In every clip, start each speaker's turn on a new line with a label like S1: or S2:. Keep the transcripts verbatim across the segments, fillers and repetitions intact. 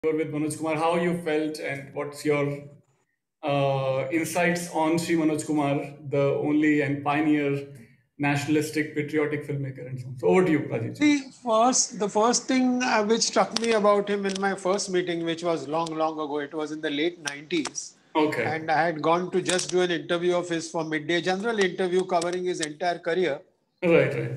S1: with Manoj Kumar, how you felt and what's your uh, insights on Sri Manoj Kumar, the only and pioneer nationalistic patriotic filmmaker and so on. So over to you, Rajiv.
S2: The first, the first thing uh, which struck me about him in my first meeting, which was long, long ago, it was in the late nineties.
S1: Okay.
S2: And I had gone to just do an interview of his for Midday, general interview covering his entire career.
S1: Right, right.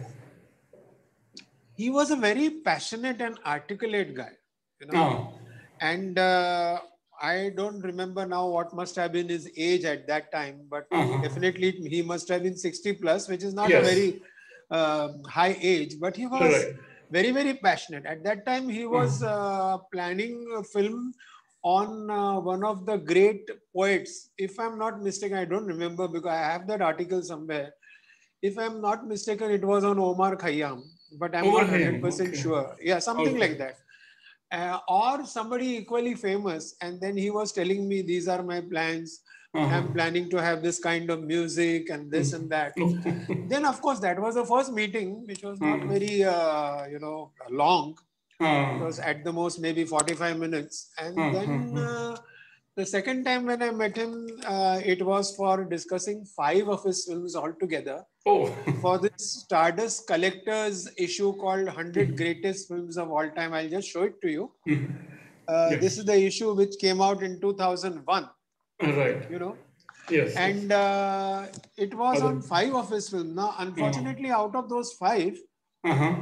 S2: He was a very passionate and articulate guy, you know.
S1: Oh.
S2: And uh, I don't remember now what must have been his age at that time, but
S1: Uh-huh.
S2: definitely he must have been sixty plus, which is not
S1: Yes.
S2: a very uh, high age, but he was
S1: Right.
S2: very, very passionate. At that time, he was uh, planning a film on uh, one of the great poets. If I'm not mistaken, I don't remember because I have that article somewhere. If I'm not mistaken, it was on Omar Khayyam, but I'm
S1: Omar
S2: not
S1: Khayyam,
S2: one hundred percent
S1: okay.
S2: sure. Yeah, something
S1: Okay.
S2: like that. Uh, or somebody equally famous. And then he was telling me, these are my plans.
S1: Uh-huh.
S2: I'm planning to have this kind of music and this and that. Then, of course, that was the first meeting, which was not very, uh, you know, long. It was at the most maybe forty-five minutes. And then uh, the second time when I met him, uh, it was for discussing five of his films altogether.
S1: Oh.
S2: For this Stardust Collectors issue called one hundred Greatest Films of All Time. I'll just show it to you. Uh,
S1: Yes.
S2: This is the issue which came out in two thousand one,
S1: Right.
S2: you know.
S1: Yes.
S2: And uh, it was
S1: Other-
S2: on five of his films. Now, unfortunately, out of those five,
S1: Uh-huh.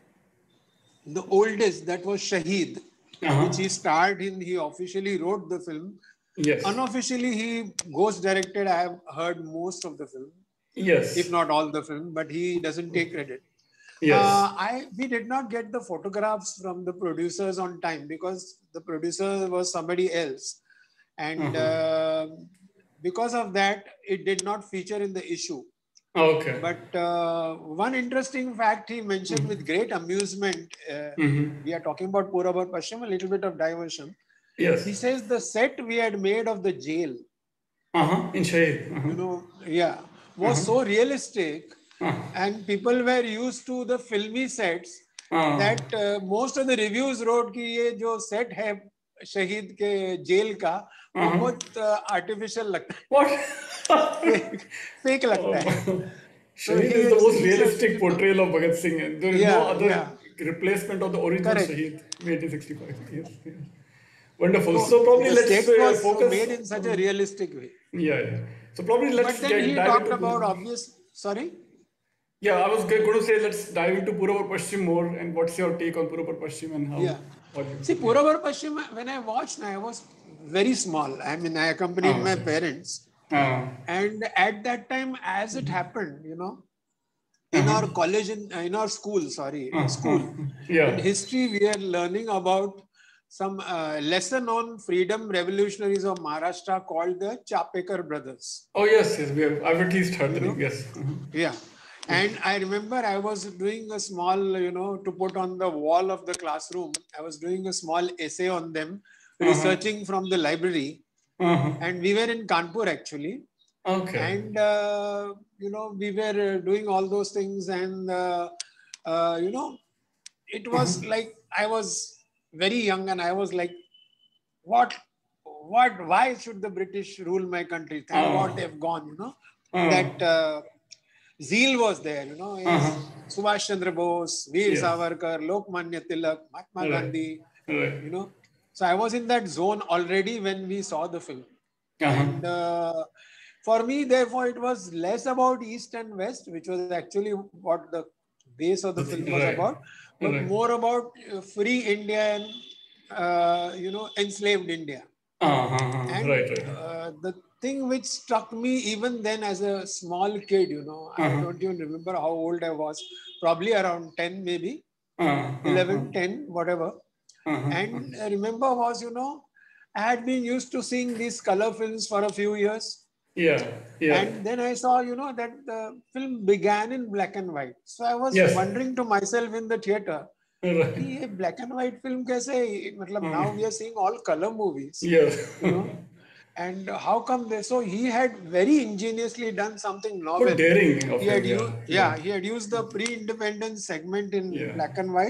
S2: the oldest, that was Shaheed,
S1: Uh-huh.
S2: which he starred in. He officially wrote the film.
S1: Yes.
S2: Unofficially, he ghost directed. I have heard most of the film,
S1: Yes.
S2: if not all the film, but he doesn't take credit.
S1: Yes.
S2: Uh, I we did not get the photographs from the producers on time because the producer was somebody else, and uh, because of that, it did not feature in the issue.
S1: Okay.
S2: But uh, one interesting fact he mentioned with great amusement, uh, we are talking about Purabar Pashchim, a little bit of diversion.
S1: Yes.
S2: He says the set we had made of the jail,
S1: Uh-huh. In Shahid. Uh-huh.
S2: you know, yeah, was so realistic, and people were used to the filmy sets
S1: Uh,
S2: that uh, most of the reviews wrote कि ये जो set है शहीद के jail का वो बहुत artificial लगता है,
S1: what?
S2: fake, fake लगता है.
S1: Shahid
S2: he
S1: is the most
S2: is-
S1: realistic portrayal of Bhagat Singh, and there is no
S2: Yeah,
S1: other
S2: yeah.
S1: replacement of the original
S2: Correct.
S1: Shahid in eighteen sixty-five. Yes, yes. Wonderful. So, probably
S2: the
S1: let's
S2: set
S1: uh,
S2: was
S1: focus.
S2: made in such a realistic way.
S1: Yeah, yeah. So probably let's
S2: But then
S1: get
S2: he
S1: dive
S2: talked
S1: into
S2: about
S1: the-
S2: obvious. Sorry.
S1: Yeah, I was going to say let's dive into Puravar Pashchim more, and what's your take on Puravar Pashchim and how?
S2: Yeah.
S1: what you-
S2: See, Puravar Pashchim, when I watched, I was very small. I mean, I accompanied
S1: Oh,
S2: my
S1: okay.
S2: parents.
S1: Uh,
S2: And at that time, as it happened, you know, in our college, in, in our school, sorry, in school,
S1: yeah.
S2: in history, we are learning about some uh, lesser known freedom revolutionaries of Maharashtra called the Chapekar brothers.
S1: Oh yes, yes. We have. I've at least heard the
S2: know?
S1: name. Yes. Uh-huh.
S2: Yeah. And I remember I was doing a small, you know, to put on the wall of the classroom, I was doing a small essay on them, researching from the library.
S1: Uh-huh.
S2: And we were in Kanpur actually.
S1: Okay.
S2: And, uh, you know, we were uh, doing all those things. And, uh, uh, you know, it was like I was very young and I was like, what, what, why should the British rule my country? Thank
S1: Oh.
S2: God they've gone, you know,
S1: Oh.
S2: that uh, zeal was there, you know, is
S1: Uh-huh.
S2: Subhash Chandra Bose, Veer
S1: Yes.
S2: Savarkar, Lokmanya Tilak, Mahatma
S1: Right.
S2: Gandhi,
S1: Right.
S2: you know. So I was in that zone already when we saw the film.
S1: Uh-huh.
S2: And uh, for me, therefore, it was less about East and West, which was actually what the base of the film was
S1: Right.
S2: about, but
S1: Right.
S2: more about uh, free India and, uh, you know, enslaved India.
S1: Uh-huh.
S2: And
S1: Right. Right.
S2: uh, the thing which struck me even then as a small kid, you know, I don't even remember how old I was, probably around ten, maybe
S1: Uh-huh.
S2: eleven, ten, whatever.
S1: Uh-huh.
S2: And I remember was, you know, I had been used to seeing these color films for a few years.
S1: Yeah. Yeah.
S2: And then I saw, you know, that the film began in black and white. So I was
S1: Yes.
S2: wondering to myself in the theater,
S1: Right.
S2: कि ये black and white film कैसे, मतलब now we are seeing all color movies,
S1: Yeah.
S2: you know, and how come they, so he had very ingeniously done something novel.
S1: What daring of
S2: He had
S1: him,
S2: used,
S1: yeah.
S2: yeah, he had used the pre-independence segment in
S1: Yeah.
S2: black and white.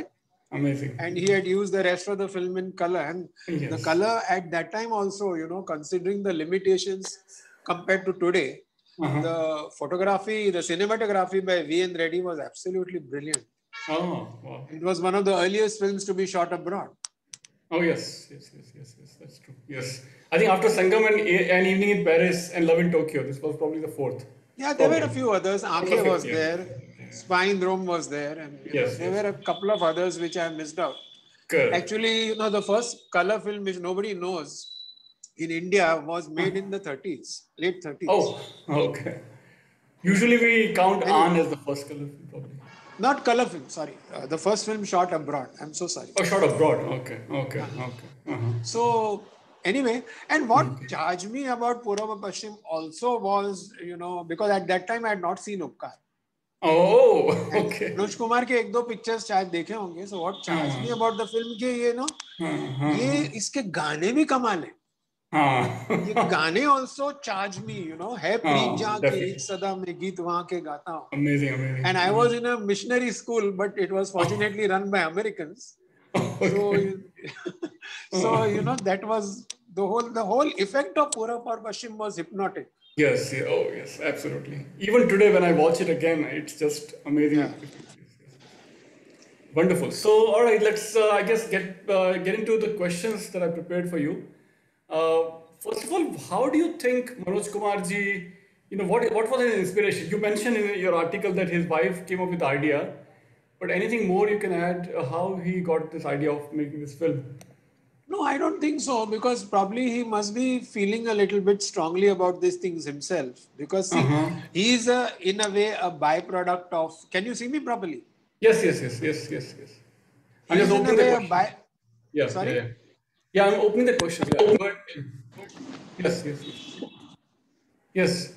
S1: Amazing.
S2: And he had used the rest of the film in color. And yes. the color at that time also, you know, considering the limitations compared to today, uh-huh. the photography, the cinematography by V N Reddy was absolutely brilliant.
S1: Oh, wow.
S2: It was one of the earliest films to be shot abroad.
S1: Oh, yes, yes, yes, yes, yes, that's true. Yes. I think after Sangam and An Evening in Paris and Love in Tokyo, this was probably the fourth.
S2: Yeah, there probably. were a few others. Aankhein was yeah. there, Spine Rome was there, and you yes, know, there yes. were a couple of others which I missed out.
S1: Correct.
S2: Actually, you know, the first color film which nobody knows in India was made in the thirties, late thirties.
S1: Oh, okay. Usually we count anyway, An as the first color film, probably.
S2: Not color film, sorry. Uh, the first film shot abroad. I'm so sorry.
S1: Oh, shot abroad. Okay, okay, uh-huh. okay. Uh-huh.
S2: So, anyway, and what okay. charged me about Purab Aur Paschim also was, you know, because at that time I had not seen Upkar.
S1: Oh, okay.
S2: Manoj Kumar के एक दो pictures शायद देखे होंगे. So what charged uh-huh. me about the film के ये ना, uh-huh. ये इसके गाने भी कमाल है. ये गाने also charge me, you know, है प्रीत जहाँ की रीत सदा में गीत वहाँ के गाता हूँ.
S1: Amazing, amazing.
S2: And I was in a missionary school, but it was fortunately run by Americans. Okay. So, so you know, that was the whole the whole effect of Purab Aur Paschim was hypnotic.
S1: Yes, yeah, oh yes, absolutely. Even today when I watch it again, it's just amazing. Yeah. Wonderful. So, all right, let's uh, I guess get uh, get into the questions that I prepared for you. Uh, first of all, how do you think Manoj Kumar ji, you know, what what was his inspiration? You mentioned in your article that his wife came up with the idea, but anything more you can add uh, how he got this idea of making this film?
S2: No, I don't think so, because probably he must be feeling a little bit strongly about these things himself, because see, uh-huh. he is a, in a way a byproduct of, can you see me properly?
S1: Yes, yes, yes, yes, yes, yes.
S2: I'm just opening the question. By,
S1: yeah,
S2: sorry?
S1: Yeah, yeah. Yeah, I'm opening the question. Yeah. Yes, yes, yes. Yes.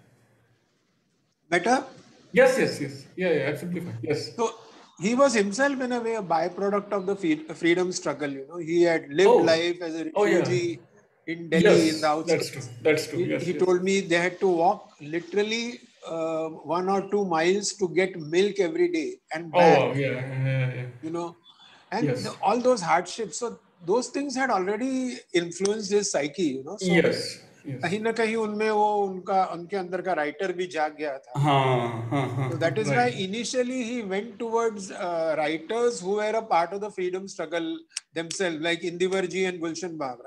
S2: Better?
S1: Yes, yes, yes. Yeah, yeah, absolutely fine. Yes.
S2: So he was himself in a way a byproduct of the freedom struggle. You know, he had lived
S1: oh.
S2: life as a refugee oh, yeah. in Delhi,
S1: yes,
S2: in the outskirts.
S1: That's true. That's true.
S2: He,
S1: yes,
S2: he
S1: yes.
S2: told me they had to walk literally uh, one or two miles to get milk every day and back.
S1: Oh, wow. yeah, yeah, yeah.
S2: You know, and
S1: yes.
S2: the, all those hardships. So those things had already influenced his psyche. You know. So
S1: yes.
S2: कहीं ना कहीं उनमें वो उनका उनके अंदर का writer भी जाग गया था.
S1: हाँ, हाँ, हाँ,
S2: so that is
S1: right.
S2: why initially he went towards uh, writers who were a part of the freedom struggle themselves, like Indivarji and Gulshan Bagra.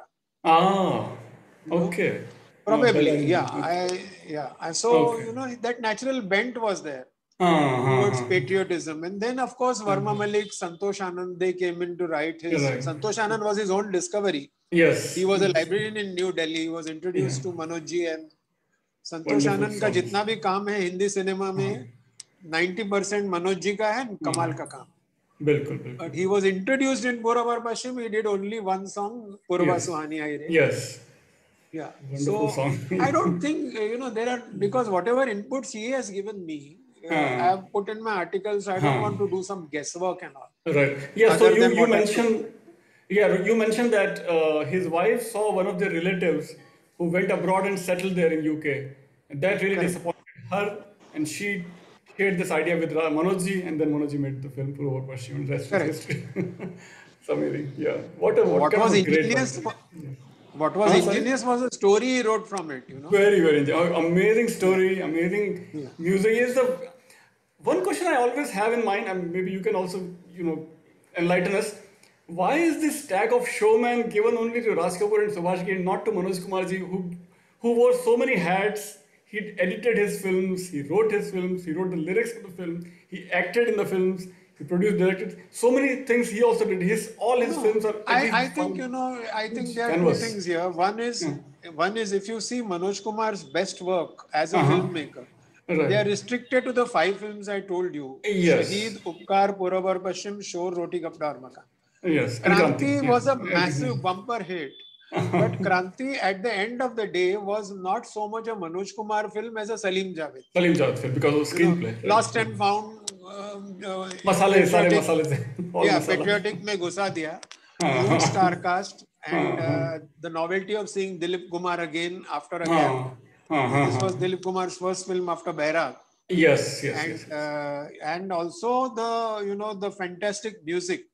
S1: Ah, okay.
S2: You know? Probably, no, yeah. I yeah. I so okay. you know that natural bent was there
S1: uh,
S2: towards
S1: uh,
S2: patriotism, and then of course Varma uh, Malik, Santosh Anand, they came in to write his.
S1: Right.
S2: Santosh Anand was his own discovery.
S1: Yes.
S2: He was a librarian in New Delhi. He was introduced yeah. to Manoj ji, and Santosh Anand का जितना भी काम है Hindi cinema में ninety percent Manoj ji का है, कमाल का काम.
S1: बिल्कुल बिल्कुल.
S2: But he was introduced in Purab Aur Paschim. He did only one song, Purva yes. Suhani Aayi Re.
S1: Yes.
S2: Yeah.
S1: Wonderful
S2: so
S1: song.
S2: I don't think you know there are, because whatever inputs he has given me, uh, uh, I have put in my articles. I don't uh, want to do some guesswork and all.
S1: Right. Yeah. So you you mentioned. Yeah, you mentioned that uh, his wife saw one of their relatives who went abroad and settled there in U K. And that really Correct. disappointed her, and she shared this idea with Manoj ji, and then Manoj ji made the film Purab Aur Paschim, and the rest is history. It's amazing. Yeah. What, a, what,
S2: what
S1: kind
S2: was
S1: of
S2: ingenious?
S1: Great
S2: yeah. What was oh, ingenious sorry? was the story he wrote from it. You know.
S1: Very, very amazing story, amazing yeah. music. Is the one question I always have in mind, and maybe you can also, you know, enlighten us. Why is this tag of showman given only to Raj Kapoor and Subhash Ghai, not to Manoj Kumar ji, who, who wore so many hats? He edited his films, he wrote his films, he wrote the lyrics for the film, he acted in the films, he produced, directed. So many things he also did. His all his
S2: no,
S1: films are.
S2: I, I think you know. I think there are canvas. two things here. One is yeah. one is if you see Manoj Kumar's best work as a uh-huh. filmmaker. Right. They are restricted to the five films I told you.
S1: Yes.
S2: Shaheed, Upkar, Purab Aur Paschim, Shor, Roti Kapda Aur Makan.
S1: Yes.
S2: Kranti was a massive bumper hit. But Kranti at the end of the day was not so much a Manoj Kumar film as a Salim Javed.
S1: Salim Javed film because of screenplay. You know,
S2: right. Lost and Found. Um, uh,
S1: masale, sare masale.
S2: Yeah, masala. Patriotic mein ghusa diya. Huge star cast. And uh, the novelty of seeing Dilip Kumar again after a gap. This was Dilip Kumar's first film after Bairag.
S1: Yes, yes,
S2: and
S1: yes.
S2: Uh, and also the you know the fantastic music.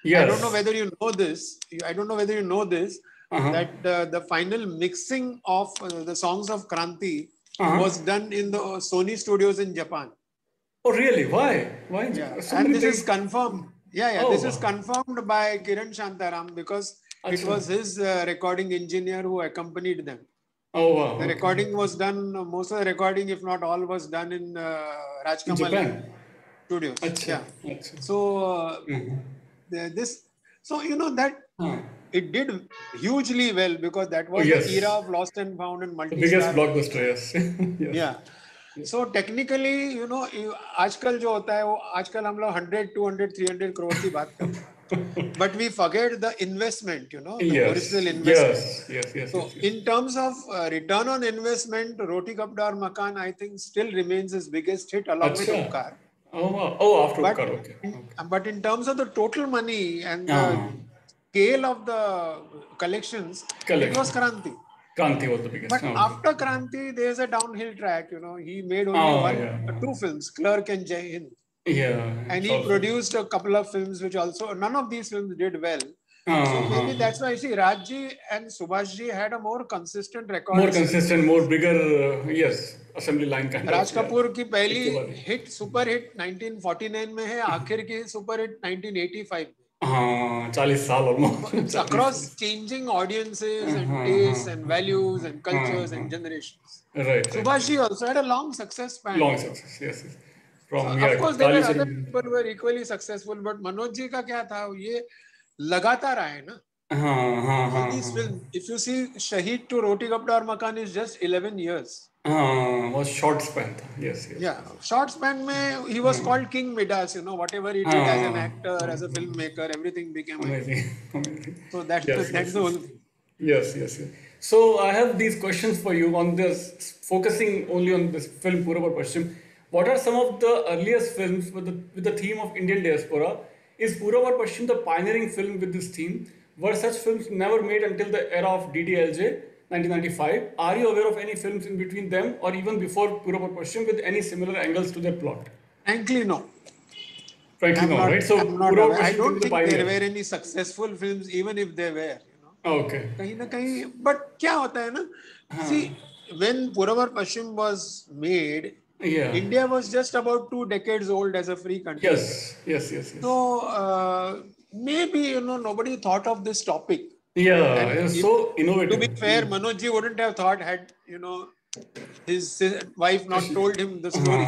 S1: Yes.
S2: I don't know whether you know this. I don't know whether you know this. Uh-huh. That uh, the final mixing of uh, the songs of Kranti uh-huh. was done in the Sony studios in Japan.
S1: Oh, really? Why? Why?
S2: Yeah.
S1: So
S2: and
S1: many
S2: this
S1: things.
S2: is confirmed. Yeah, yeah.
S1: Oh,
S2: this
S1: wow.
S2: is confirmed by Kiran Shantaram because Achha. It was his uh, recording engineer who accompanied them.
S1: Oh, wow.
S2: The
S1: okay.
S2: recording was done, most of the recording, if not all, was done in uh, Rajkamal
S1: Japan
S2: studios.
S1: Achha.
S2: Yeah.
S1: Achha.
S2: So, uh, mm-hmm. this, so, you know, that huh. it did hugely well because that was oh, yes. the era of Lost and Found and multi-star.
S1: The biggest blockbuster, yes.
S2: yes. Yeah. Yes. So technically, you know, आजकल जो होता है वो आजकल हम लोग one hundred, two hundred, three hundred crore की बात करते हैं. But we forget the investment, you know, the
S1: yes.
S2: original investment.
S1: Yes, yes, yes.
S2: So
S1: yes, yes.
S2: in terms of uh, return on investment, Roti Kapda Aur Makan, I think, still remains his biggest hit along Achha. with Upkar.
S1: Oh, wow. Oh, after
S2: but,
S1: Upkar, okay.
S2: In,
S1: okay.
S2: But in terms of the total money and the
S1: uh-huh.
S2: scale of the collections, Collection. It was Kranti.
S1: Kranti was the biggest.
S2: But
S1: oh,
S2: after okay. Kranti, there's a downhill track, you know. He made only
S1: oh,
S2: one,
S1: yeah.
S2: uh, two films, Clerk and Jai Hind.
S1: Yeah.
S2: And he also produced a couple of films which also, none of these films did well. Uh-huh. So maybe that's why I see Rajji and Subhashji had a more consistent record.
S1: More consistent, more bigger, uh, yes, assembly line kind
S2: Raj
S1: of.
S2: Raj Kapoor की पहली hit, super hit nineteen forty-nine में है, आखिर की super hit nineteen eighty-five में.
S1: हाँ, forty साल almost.
S2: It's across changing audiences and uh-huh, tastes uh-huh. and values and cultures uh-huh. and generations.
S1: Right. right.
S2: Subhashji also had a long success span.
S1: Long success, yes. yes.
S2: From, so, yeah, of course, there were other people who were equally successful, but Manoj ji का क्या था? ये लगातार आए ना.
S1: हाँ, हाँ, हाँ.
S2: These films, if you see Shaheed to Roti Kapda Aur Makan is just eleven years.
S1: हाँ, was short span. Yes, yes.
S2: Yeah, short span में he was हाँ. called King Midas. You know, whatever he did हाँ. as an actor, as a filmmaker, everything became
S1: amazing. amazing.
S2: So that's
S1: yes,
S2: the, that's
S1: yes,
S2: the whole
S1: yes.
S2: thing.
S1: Yes, yes, yes. So I have these questions for you on this, focusing only on this film Purab Aur Paschim. What are some of the earliest films with the, with the theme of Indian diaspora? Is Purab Aur Paschim the pioneering film with this theme? Were such films never made until the era of D D L J, nineteen ninety-five? Are you aware of any films in between them or even before Purab Aur Paschim with any similar angles to their plot?
S2: Frankly, no.
S1: Frankly,
S2: I'm
S1: no,
S2: not,
S1: right? So
S2: Purab Aur Paschim I don't think the there were any successful films, even if they were.
S1: Okay.
S2: कहीं ना कहीं, but क्या होता है ना? हाँ. See, when Purab Aur Paschim was made, yeah. India was just about two decades old as a free country.
S1: Yes, yes, yes. yes.
S2: So uh, maybe you know nobody thought of this topic.
S1: Yeah, it was so innovative.
S2: To be fair, Manoj ji wouldn't have thought had you know his, his wife not told him the story.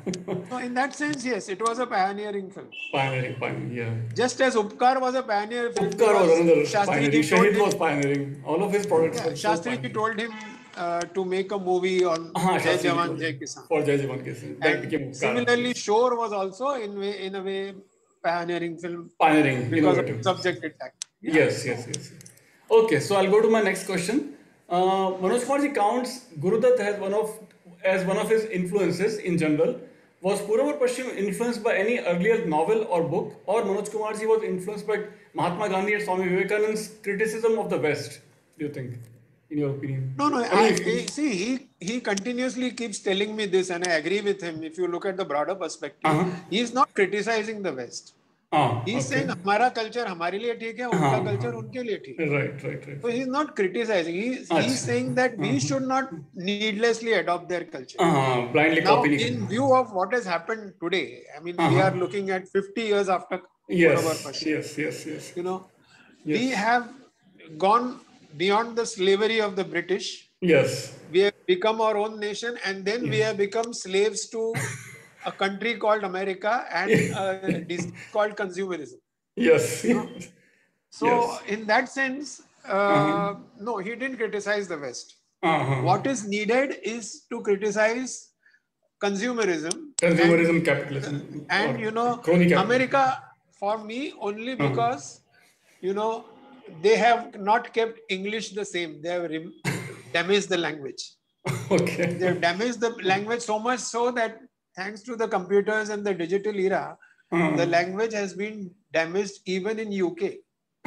S2: So in that sense, yes, it was a pioneering film.
S1: Pioneering, pioneering, yeah.
S2: Just as Upkar was a pioneer film.
S1: Upkar was another
S2: Shastri
S1: pioneering. Shaheed was pioneering. All of his products.
S2: Yeah, Shastri ji told him uh, to make a movie on uh-huh, Jai Jawan, Jai Kisan.
S1: For Jai Jawan, Kisan.
S2: That became similarly, Shore was also in way, in a way pioneering film.
S1: Pioneering,
S2: because
S1: innovative.
S2: of subject attack.
S1: Yeah. Yes, yes, yes. Okay, so I'll go to my next question. Uh, Manoj Kumar ji counts Gurudutt as one of as one of his influences in general. Was Purab Aur Paschim influenced by any earlier novel or book, or Manoj Kumar ji was influenced by Mahatma Gandhi and Swami Vivekananda's criticism of the West? Do you think, in your opinion?
S2: No, no. I, I, see, he he continuously keeps telling me this, and I agree with him. If you look at the broader perspective, uh-huh. he is not criticizing the West.
S1: Ah,
S2: he's
S1: okay.
S2: saying हमारा culture हमारे लिए ठीक है, उनका uh-huh. culture उनके लिए ठीक है.
S1: Right, right, right.
S2: So he's not criticizing. He's Achha. he's saying that uh-huh. we should not needlessly adopt their culture.
S1: Uh-huh. Blindly
S2: now,
S1: copying.
S2: in view of what has happened today, I mean, uh-huh. we are looking at fifty years after.
S1: Yes, yes, yes, yes.
S2: You know,
S1: yes.
S2: we have gone beyond the slavery of the British.
S1: Yes.
S2: We have become our own nation, and then yes. we have become slaves to a country called America and a disease called consumerism.
S1: Yes.
S2: You know? So, yes. in that sense, uh, uh-huh. no, he didn't criticize the West.
S1: Uh-huh.
S2: What is needed is to criticize consumerism.
S1: Consumerism,
S2: and,
S1: capitalism.
S2: And, you know, America, for me, only because, uh-huh. you know, they have not kept English the same. They have rem- damaged the language.
S1: Okay.
S2: They have damaged the language so much so that thanks to the computers and the digital era, uh-huh. the language has been damaged even in U K,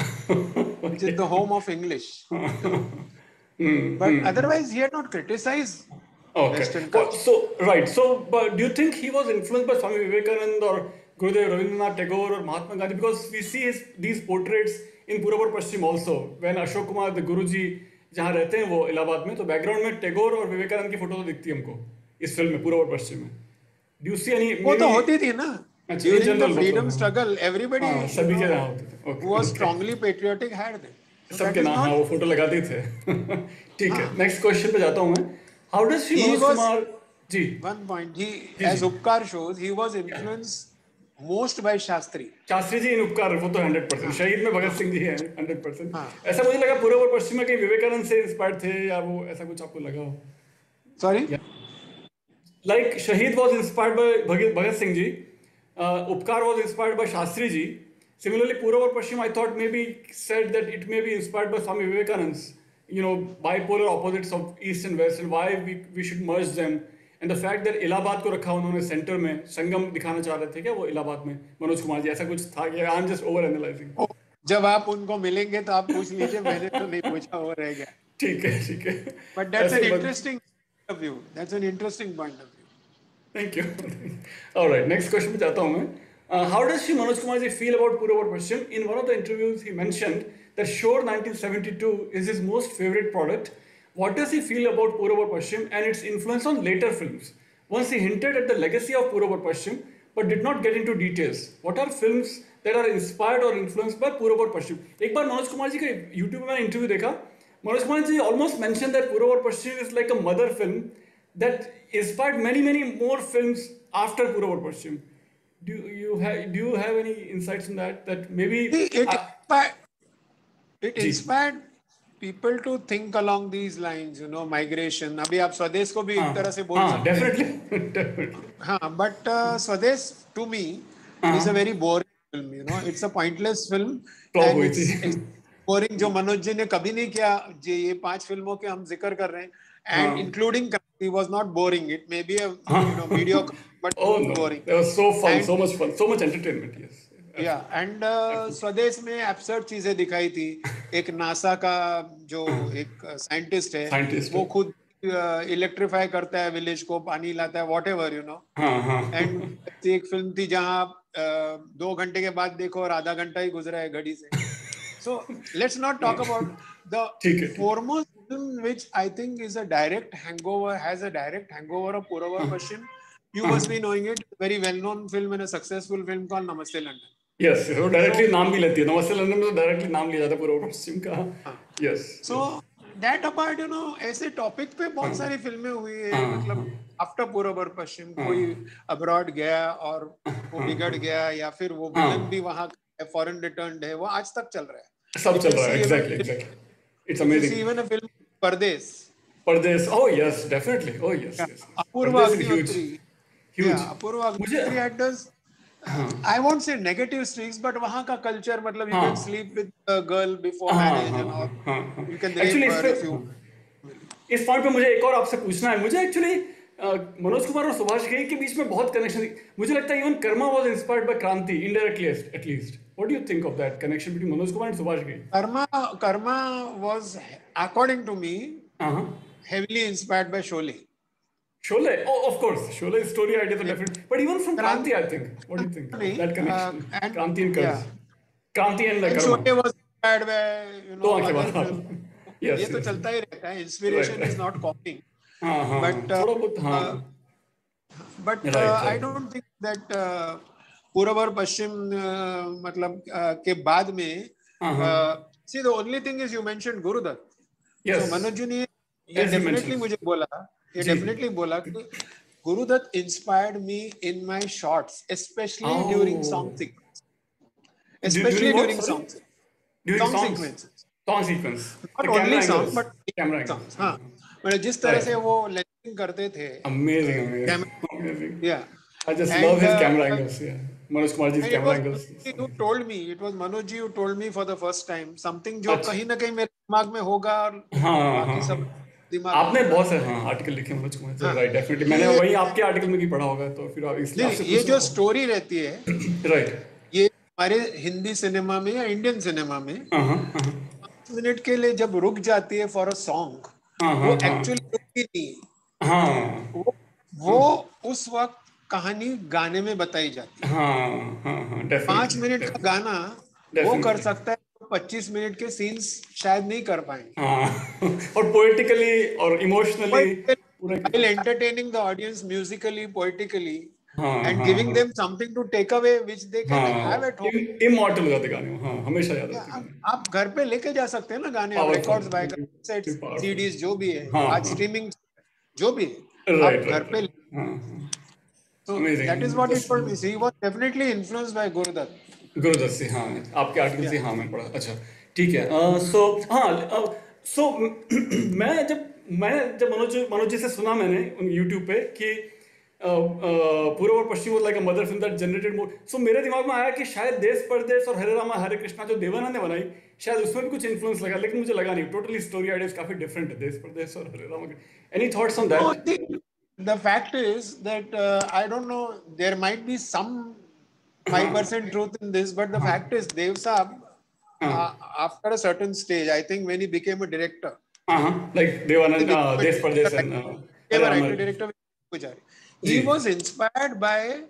S2: which is the home of English.
S1: mm,
S2: but
S1: mm.
S2: otherwise, he had not criticized
S1: okay.
S2: Western culture.
S1: So, right. So, but do you think he was influenced by Swami Vivekananda or Gurudev Rabindranath Tagore और Mahatma Gandhi, because we see his these portraits in पूरब और पश्चिम also. When Ashok Kumar the Guruji जहाँ रहते हैं वो इलाहाबाद में, तो background में टैगोर और विवेकानंद की फोटो तो दिखती है हमको इस फिल्म में पूरब और पश्चिम में. Do you see any?
S2: वो तो होती थी ना.
S1: अच्छा,
S2: During the
S1: general
S2: freedom struggle, everybody
S1: हाँ, सभी के यहाँ होते थे.
S2: who was strongly patriotic had them. So
S1: सबके नाम हाँ वो फोटो लगाते थे. ठीक है, नेक्स्ट क्वेश्चन पे जाता हूँ मैं. How does Shri Manoj Kumar ji?
S2: One point, he as Upkar shows, he was influenced most by Shastri.
S1: Shastri ji इन उपकार वो तो हंड्रेड परसेंट. शहीद में भगत सिंह जी हैं हंड्रेड परसेंट. ऐसा मुझे लगा पूर्व और पश्चिम में कहीं विवेकानंद से इंस्पायर्ड थे या वो ऐसा कुछ आपको लगा हो?
S2: Sorry?
S1: Like Shahid was inspired by Bhagat, Bhagat Singh ji, uh, Upkar was inspired by Shastri ji. Similarly, Purab or Pashchim, I thought maybe said that it may be inspired by Swami Vivekanand's, you know, bipolar opposites of East and West, and why we we should merge them. And the fact that Allahabad को रखा उन्होंने centre में, संगम दिखाना चाह रहे थे क्या वो इलाहाबाद में मनोज कुमार जी, ऐसा कुछ था क्या? I'm just over analyzing.
S2: जब आप उनको मिलेंगे तो आप पूछ लीजिए, मैंने तो नहीं पूछा, हो रह गया.
S1: ठीक है ठीक है.
S2: But that's an interesting point of view. That's an interesting point of view.
S1: Thank you. All right, next question पे जाता हूँ मैं. Uh, how does Shri Manoj Kumar ji feel about Purab और Pashchim? In one of the interviews, he mentioned that Shore nineteen seventy-two is his most favorite product. What does he feel about Purab और Pashchim and its influence on later films? Once he hinted at the legacy of Purab और Pashchim, but did not get into details. What are films that are inspired or influenced by Purab और Pashchim? एक बार मनोज कुमार जी का YouTube में मैंने interview देखा. मनोज कुमार जी almost mentioned that Purab और Pashchim is like a mother film that inspired many many more films after Purab और Pashchim. Do you have do you have any insights on that? That maybe
S2: it inspired, it inspired people to think along these lines, you know, migration. अभी आप स्वदेश को भी एक तरह से बोल सकते हैं.
S1: Definitely, definitely.
S2: हाँ, but uh, स्वदेश to me is a very boring film. You know, it's a pointless film. And it's, it's boring जो मनोज जी ने कभी नहीं किया. ये पांच फिल्मों के हम जिक्र कर रहे हैं. And including Kranti was not boring. It may be a you know mediocre, but
S1: oh, no.
S2: boring.
S1: It was so fun,
S2: and,
S1: so much fun, so much entertainment. Yes.
S2: Yeah, and uh, स्वदेश में absurd चीजें दिखाई थी. एक NASA का जो एक scientist है,
S1: Scientist
S2: वो खुद इलेक्ट्रीफाई uh, करता है विलेज को, पानी लाता है, whatever you know. And एक फिल्म थी जहाँ uh, दो घंटे के बाद देखो और आधा घंटा ही गुजरा है घड़ी से. So let's not talk about the foremost film which I think is a direct hangover, has a direct hangover of Purab और Pashchim. You must be knowing it. Very well-known film and a successful film called Namaste London.
S1: Yes, वो directly नाम भी लेती है. Namaste London में तो directly नाम लिया जाता है Purab और Pashchim का. Yes.
S2: So that apart, you know, ऐसे topic पे बहुत सारी फिल्में हुई है. मतलब after Purab और Pashchim कोई abroad गया और वो बिगड़ गया, या फिर वो villain भी वहाँ foreign returned है, वो आज तक चल रहा है.
S1: सब चल रहा है. Exactly, exactly. It's amazing.
S2: Even a film Pardes.
S1: Pardes. Oh yes, definitely. Oh yes.
S2: Yeah.
S1: yes.
S2: Apurva Agnihotri.
S1: Huge.
S2: Yeah, Apurva Agnihotri actors. I won't say negative streaks, but वहाँ का culture, मतलब you can sleep with a girl before marriage and all. You can rape her if you.
S1: इस point पे मुझे एक और आपसे पूछना है. मुझे एक्चुअली मनोज कुमार और सुभाष घई के बीच में बहुत कनेक्शन. मुझे लगता है even Karma was inspired by Kranti indirectly at least. What do you think of that connection between Manoj Kumar and Subhash Ghai?
S2: Karma, Karma was, according to me, uh-huh. heavily inspired by Sholay.
S1: Sholay? Oh, of course. Sholay's story ideas are different. But even from Kranti, I think. What do you think?
S2: Kranti,
S1: that connection.
S2: Uh, and,
S1: Kranti and Karma. Yeah. Kranti and, and Karma.
S2: Sholay was inspired by, you know, other film.
S1: Yes,
S2: ये तो चलता ही रहता है. Inspiration right, right. is not copying. Uh-huh. But, uh, uh, but uh, right, right. I don't think that... Uh, पूरब और पश्चिम मतलब के बाद में see the only thing is you mentioned Gurudatt.
S1: yes.
S2: so Manoj ji ने definitely मुझे बोला ये definitely बोला कि Gurudatt inspired me in my shots, especially oh. during song sequence, especially during, during song
S1: during
S2: song
S1: songs.
S2: sequences
S1: song sequence
S2: not the only song angles. But
S1: camera
S2: songs. हाँ मतलब जिस तरह से वो लेंसिंग करते थे.
S1: amazing amazing, amazing.
S2: yeah
S1: I just
S2: and,
S1: love his
S2: uh,
S1: camera angles. Yeah, Manoj Kumar ji's camera angles.
S2: You told me, it was Manoj ji who told me for the first time something जो कहीं ना कहीं मेरे दिमाग में होगा और बाकी सब दिमाग.
S1: आपने बहुत से हाँ आर्टिकल लिखे मनोज कुमार जी. राइट डेफिनेटली मैंने वही आपके आर्टिकल में भी पढ़ा होगा तो फिर आप इसलिए
S2: ये जो स्टोरी रहती है
S1: राइट
S2: ये हमारे हिंदी सिनेमा में या इंडियन सिनेमा में पाँच मिनट के लिए जब रुक जाती है फॉर अ सॉन्ग, वो एक्चुअली रुकती नहीं.
S1: हाँ
S2: वो उस वक्त कहानी गाने में बताई जाती है।
S1: हाँ हाँ हाँ डेफिनेटली
S2: पांच मिनट का गाना वो कर सकता है, पच्चीस मिनट के सीन्स शायद नहीं कर पाएंगे।
S1: हाँ और पोएटिकली और emotionally
S2: while entertaining the audience musically, poetically,
S1: हाँ
S2: and
S1: हाँ
S2: giving
S1: हाँ
S2: them something to take away which they can have at home.
S1: Immortal हो जाते गाने, हाँ हमेशा याद रहते
S2: आप,
S1: गाने।
S2: आप घर पे लेके जा सकते हैं ना गाने, आप रिकॉर्ड्स बाय कर, सेट्स, सीडीज जो भी है,
S1: हाँ,
S2: आज
S1: हाँ।
S2: स्ट्रीमिंग जो भी है,
S1: Right,
S2: आप घर
S1: right,
S2: पे
S1: right. हाँ, हाँ।
S2: so
S1: Amazing.
S2: that is what he
S1: Just-
S2: told me. He was definitely influenced by Gurudutt.
S1: Gurudatt से, हाँ आपके आर्टिकल से, हाँ मैंने पढ़ा। अच्छा ठीक है। सो हाँ सो मैं जब मैं जब मनोज मनोज जी से सुना मैंने यूट्यूब पे कि Purv Aur Paschim was like a mother film that generated more, so मेरे दिमाग में आया कि शायद देश परदेश और हरे रामा हरे कृष्णा जो देवानंद ने बनाई शायद उसमें भी कुछ इन्फ्लुएंस लगा, लेकिन मुझे लगा नहीं। टोटली स्टोरी आइडियाज काफी डिफरेंट है देश परदेश और हरे रामा के। Any thoughts on
S2: No,
S1: that?
S2: the, the fact is that uh, I don't know, there might be some five percent truth in this, but the fact is Dev Saab, uh, after a certain stage, I think when he became a director,
S1: uh-huh. like Devanand, uh, Desh Pardesh and uh,
S2: became a
S1: Hare
S2: writer
S1: Raman.
S2: director, he was inspired by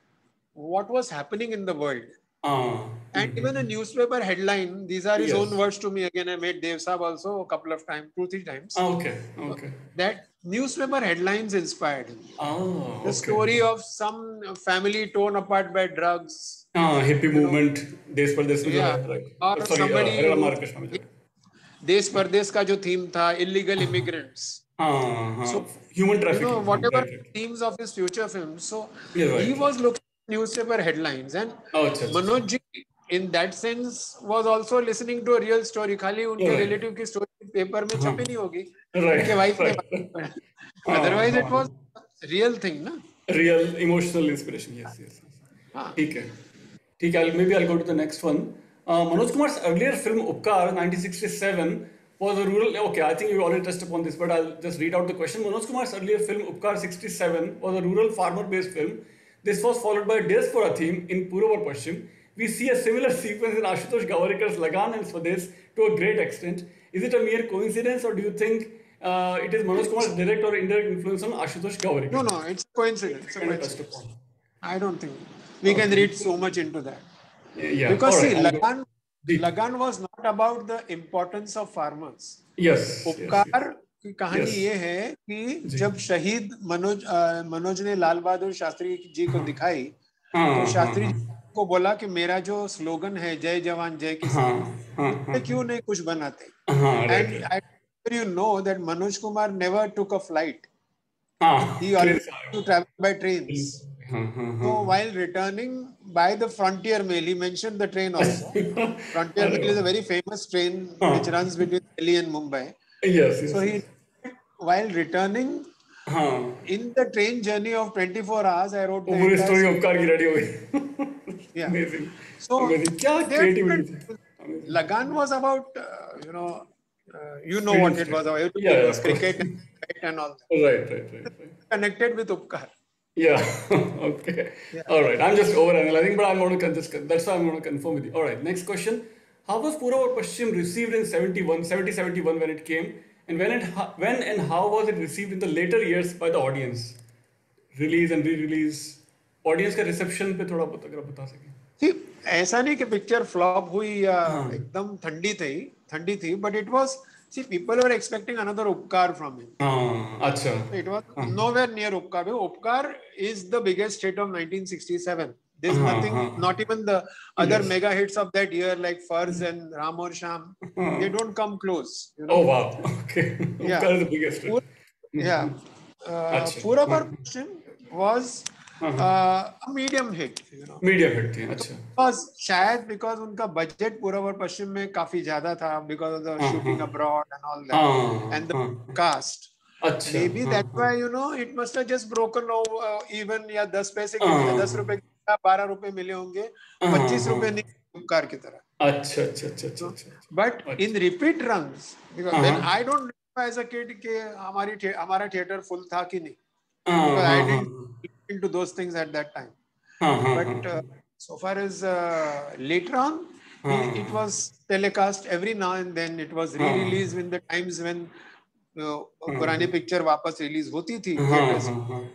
S2: what was happening in the world.
S1: Uh,
S2: And even a newspaper headline, these are his
S1: Yes.
S2: own words to me. Again, I met Dev Saab also a couple of times, two, three times.
S1: ah, okay, okay.
S2: That newspaper headlines inspired him.
S1: Oh,
S2: The
S1: okay.
S2: story of some family torn apart by drugs.
S1: Ah, hippie movement, Desh Pardesh में जो
S2: Yeah.
S1: है, right.
S2: Or
S1: Sorry, uh,
S2: somebody
S1: Hare Rama
S2: who-
S1: Hare Krishna में जो है.
S2: देश परदेश का जो theme था, illegal immigrants.
S1: हाँ, हाँ.
S2: So,
S1: Human
S2: You
S1: trafficking.
S2: know,
S1: हाँ,
S2: whatever
S1: right, right.
S2: themes of his future films. So
S1: Yeah, right.
S2: he was looking at newspaper headlines, and
S1: Oh, अच्छा, अच्छा.
S2: Manoj ji, in that sense, was also listening to a real story. खाली उनके
S1: Yeah, right.
S2: relative की story paper में छपी नहीं होगी.
S1: Right,
S2: उनके wife ने.
S1: right.
S2: Otherwise,
S1: हाँ,
S2: it was real thing, ना?
S1: Real emotional inspiration. Yes, yes. yes.
S2: हाँ.
S1: ठीक है. ठीक है. Maybe I'll go to the next one. Uh, Manoj Kumar's earlier film Upkar, nineteen sixty-seven, was a rural. Okay, I think you already touched upon this, but I'll just read out the question. Manoj Kumar's earlier film Upkar sixty-seven was a rural farmer-based film. This was followed by a diaspora theme in Purva or Paschim. We see a similar sequence in Ashutosh Gowarkar's Lagan and Swadesh to a great extent. Is it a mere coincidence, or do you think uh, it is Manoj Kumar's direct or indirect influence on Ashutosh Gowarkar?
S2: No, no, it's a coincidence. It's a
S1: Kind of touched
S2: coincidence.
S1: upon.
S2: I don't think we can read so much into that.
S1: Yeah.
S2: Because
S1: All
S2: see,
S1: right, I'll go-
S2: Lagan,
S1: Deep.
S2: Lagan was not about the importance of farmers.
S1: Yes. yes,
S2: उपकार
S1: yes.
S2: की कहानी
S1: Yes.
S2: ये है कि जब शहीद मनोज अ, मनोज ने लाल बहादुर शास्त्री जी को दिखाई,
S1: हाँ,
S2: तो शास्त्री
S1: हाँ,
S2: जी को बोला कि मेरा जो स्लोगन है जय जवान जय किसान,
S1: हाँ,
S2: इससे
S1: हाँ,
S2: क्यों नहीं कुछ बनाते?
S1: हाँ, right,
S2: And
S1: right.
S2: I you know that Manoj Kumar never took a flight.
S1: हाँ,
S2: He always used to travel by trains.
S1: हाँ, हाँ,
S2: So
S1: हाँ.
S2: while returning by the Frontier Mail, he mentioned the train also. Frontier Mail is a very famous train which runs between Delhi and Mumbai.
S1: Yes, yes.
S2: So he,
S1: yes.
S2: while returning
S1: हाँ.
S2: in the train journey of twenty-four hours, I wrote the
S1: वो पूरी
S2: entire
S1: story
S2: story.
S1: उपकार की ready हो गई.
S2: Yeah.
S1: Amazing.
S2: So
S1: Amazing. क्या
S2: there-
S1: creativity थी. Amazing.
S2: Lagan was about, uh, you know, uh, you know what it was about. Everything
S1: Yeah, yeah,
S2: was
S1: of course.
S2: cricket and, and all that.
S1: Right, right, right, right.
S2: Connected with Upkar.
S1: Yeah. Okay.
S2: Yeah.
S1: All right. I'm just overanalyzing, but I'm going to con- just that's why I'm going to confirm with you. All right. Next question. How was Purva or Paschim received in seventy-one, seventy seventy-one when it came, and when it ha- when and how was it received in the later years by the audience? Release and re-release. Audience का reception पे थोड़ा बहुत अगर आप बता सकें.
S2: See, ऐसा नहीं कि पिक्चर फ्लॉप हुई या एकदम ठंडी थी ठंडी थी but it was see people were expecting another Upkar from him.
S1: हाँ. अच्छा.
S2: It was nowhere near Upkar. Upkar is the biggest hit of nineteen sixty-seven. There's
S1: Uh-huh,
S2: nothing,
S1: uh-huh.
S2: not even the other
S1: Yes.
S2: mega hits of that year like Furs and Ram Aur Sham. They don't come close. You know?
S1: Oh wow. Okay.
S2: Yeah.
S1: Upkar is the biggest.
S2: Pur- yeah. Uh,
S1: Acha.
S2: Pura Paschim was uh, a medium hit. You know.
S1: Medium hit थी. अच्छा.
S2: Because शायद because उनका budget पूरा और पश्चिम में काफी ज्यादा था because of the
S1: हाँ,
S2: shooting
S1: हाँ.
S2: abroad and all that
S1: हाँ,
S2: and the
S1: हाँ.
S2: cast.
S1: अच्छा.
S2: Maybe
S1: हाँ,
S2: that's
S1: हाँ.
S2: why you know it must have just broken over uh, even या दस पैसे के
S1: हाँ.
S2: मिले दस रुपए के बारह रुपए मिले होंगे
S1: हाँ,
S2: पच्चीस
S1: हाँ.
S2: रुपए नहीं उपकार की तरह.
S1: अच्छा अच्छा अच्छा अच्छा अच्छा.
S2: But
S1: अच्छा.
S2: in repeat runs because
S1: हाँ.
S2: when I don't remember as a kid कि हमारी thea- हमारा theater full था कि नहीं
S1: हाँ,
S2: because I
S1: हाँ,
S2: didn't
S1: हाँ.
S2: look into those things at that time.
S1: हाँ, हाँ,
S2: But
S1: हाँ.
S2: uh, so far as uh, later on,
S1: हाँ.
S2: it, it was telecast every now and then. It was
S1: हाँ.
S2: re-released in the times when uh,
S1: हाँ.
S2: पुरानी picture वापस release होती थी
S1: हाँ,
S2: थिएटर्स.
S1: हाँ, हाँ.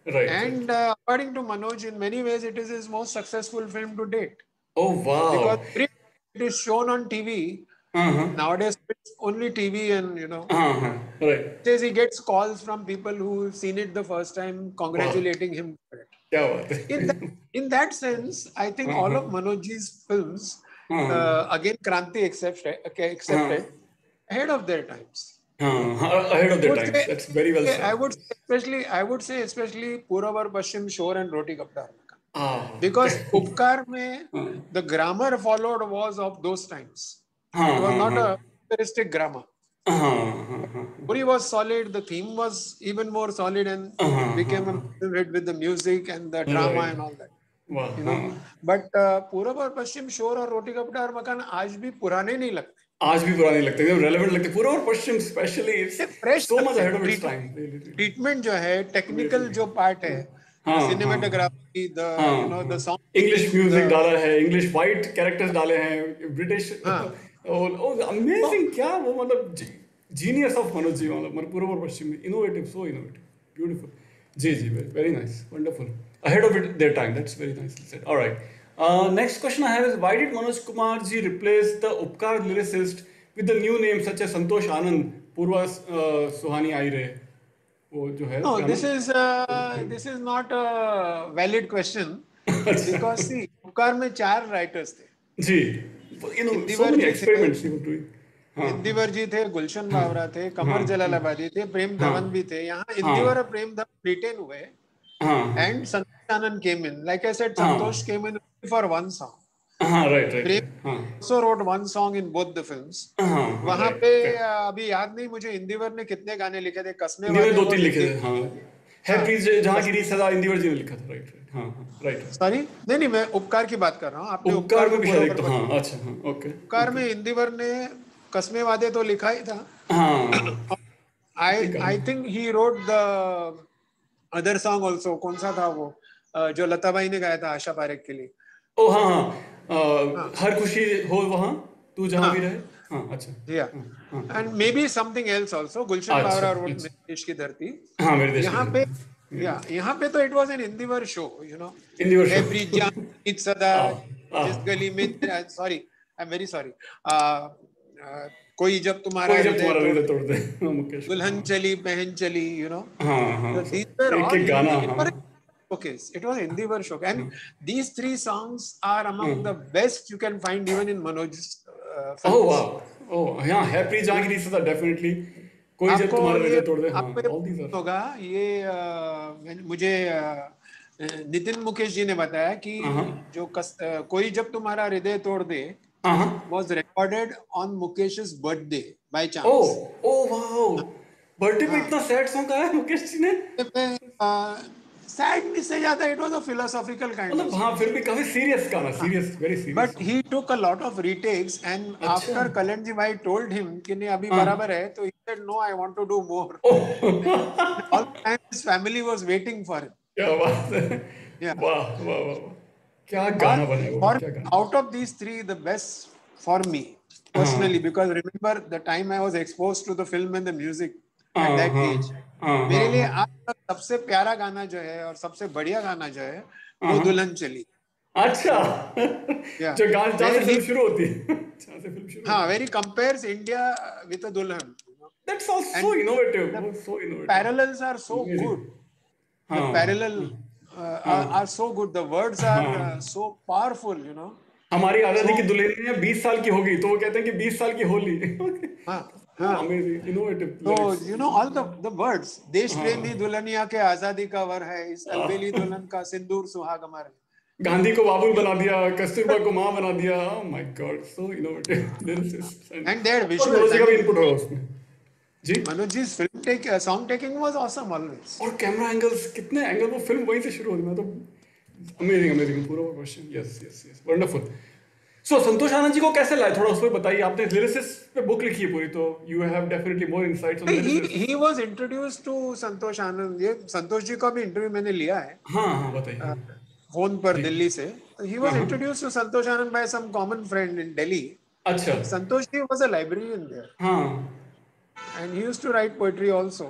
S1: Right.
S2: And
S1: right.
S2: uh, according to Manoj, in many ways, it is his most successful film to date.
S1: Oh wow!
S2: Because it is shown on T V.
S1: Uh-huh.
S2: Nowadays, it's only T V, and you know.
S1: Uh-huh. Right.
S2: Says he gets calls from people who've seen it the first time, congratulating wow. him for it.
S1: Yeah.
S2: In that, in that sense, I think uh-huh. all of Manojji's films, uh-huh. uh, again Kranti excepted, okay, accepted, uh-huh. ahead of their times.
S1: Uh, ahead of their times. Say, That's very well said.
S2: I would say especially, I would say especially Purab Aur Paschim, Shor and Roti Kapda. Ah. Because Upkar mein, uh-huh. the grammar followed was of those times. Uh-huh. It was not a futuristic grammar. Uh-huh. Puri was solid, the theme was even more solid, and uh-huh. became a hit with the music and the drama right. and all that. Wow. You know, uh-huh. but uh, Purab Aur Paschim, Shor और Roti Kapda और Makan आज भी पुराने नहीं लगते.
S1: आज भी पुराने लगते हैं, relevant लगते हैं. Purab Aur Paschim especially it's fresh, so much ahead of its time.
S2: Treatment जो है, technical जो part है, cinematography, the you know the song.
S1: English music डाला है, English white characters डाले हैं, British. Oh, oh, amazing! क्या वो मतलब genius of Manoj जी मतलब Purab Aur Paschim, innovative, so innovative, beautiful. Ji ji, very nice, wonderful. Ahead of it their time. That's very nicely said. All right. Uh, next question I have is, why did Manoj Kumar ji replace the Upkar lyricist with the new names such as Santosh Anand, Purva uh, Suhani Aire? वो जो है.
S2: No, this is uh, this is not a valid question because see, Upkar में चार writers थे.
S1: जी. You know, so many experiments you were doing.
S2: Indeevar जी थे, गुलशन बावरा थे, कमर जलालाबादी थे, प्रेम धवन भी थे. यहाँ इंदिवर और प्रेम धवन रिटेन हुए. And Santosh Anand came in. Like I said, Santosh came in for one song.
S1: Right, right.
S2: Prem also wrote one song in both the films. वहाँ पे अभी याद नहीं मुझे इंदिवर ने कितने गाने लिखे थे. कसमे वाले
S1: दो तीन लिखे थे. हाँ. हैप्पी जहाँ की सदा इंदिवर जी ने लिखा था. Right right. हाँ राइट.
S2: सॉरी नहीं नहीं मैं उपकार की बात कर रहा हूँ. आपने
S1: उपकार में भी शायद तो हाँ अच्छा हाँ ओके.
S2: उपकार में इंदिवर ने कसमे वादे तो लिखा ही था.
S1: हाँ.
S2: I I think he wrote the other song also. कौन सा था वो जो लता बाई ने गाया था आशा पारेख के लिए.
S1: ओ हाँ हाँ. हर खुशी हो वहाँ तू जहाँ भी रहे. हाँ अच्छा.
S2: Yeah. And maybe something else also. Gulshan Bawra wrote मेरे देश की धरती.
S1: हाँ मेरे देश.
S2: यहाँ पे या यहाँ पे तो it was an Indeevar show, you know.
S1: Indeevar show.
S2: Every jam it's सदा जिस गली में sorry I'm very sorry. कोई जब तुम्हारा
S1: हृदय तोड़ दे.
S2: दुल्हन चली बहन चली, you know.
S1: हाँ हाँ.
S2: एक एक गाना. Okay, it was Indivar show, and these three songs are among the best you can find even in Manoj's uh, films.
S1: Oh wow, oh yeah, Happy Jagiri Sada definitely. कोई जब तुम्हारा हृदय तोड़ दे. हाँ, all these are.
S2: होगा ये मुझे नितिन मुकेश जी ने बताया कि जो कोई जब तुम्हारा हृदय तोड़ दे was recorded on Mukesh's birthday by chance.
S1: Oh, oh wow, birthday पे इतना sad song गाया मुकेश जी ने.
S2: Sad से ज़्यादा it was a philosophical kind of.
S1: हाँ फिर भी काफी serious गाना, serious, very serious.
S2: But he took a lot of retakes, and after Kalyan ji bhai told him कि नहीं अभी बराबर है, तो he said no, I want to do more. All the time his family was waiting for him.
S1: क्या बात है. Yeah. वाह वाह वाह. क्या गाना बना वो. क्या गाना.
S2: Out of these three, the best for me personally, because remember the time I was exposed to the film and the music at that age. मेरे लिए आज तक सबसे प्यारा गाना जो है और सबसे बढ़िया गाना जो है वो दुल्हन चली.
S1: अच्छा. जो गाना जहाँ से फिल्म शुरू होती है. जहाँ से फिल्म शुरू.
S2: हाँ, very compares India with a dulhan.
S1: That's all so innovative. So innovative.
S2: Parallels are so good. The parallel uh, are, are so good. The words are uh, so powerful, you know.
S1: हमारी आजादी की दुल्हनिया बीस साल की होगी तो वो कहते हैं कि बीस साल की होली.
S2: हाँ.
S1: Amazing, innovative.
S2: So you know all the the words. देश प्रेमी दुल्हनिया के आजादी का वर है, इस अलबेली दुल्हन का सिंदूर सुहाग अमर है.
S1: गांधी को बाबुल बना दिया, कस्तूरबा को माँ बना दिया. Oh my God, so innovative.
S2: And their visuals.
S1: का भी input होगा उसमें. जी.
S2: Manoj ji film take sound taking was awesome always.
S1: और camera angles कितने angle वो film वहीं से शुरू होती है. मैं तो amazing amazing पूरा question. Yes yes yes wonderful. So Santosh Anand ji को कैसे लाए थोड़ा उसमें बताइए. आपने लिरिसिस्ट पे बुक लिखी है पूरी तो you have definitely more insights on
S2: lyricists. He he was introduced to Santosh Anand. ये संतोष जी का भी इंटरव्यू मैंने लिया है.
S1: हाँ हाँ बताइए.
S2: फोन पर दिल्ली से. He was introduced to Santosh Anand by some common friend in Delhi.
S1: अच्छा.
S2: Santosh ji was a librarian there.
S1: हाँ.
S2: And he used to write poetry also.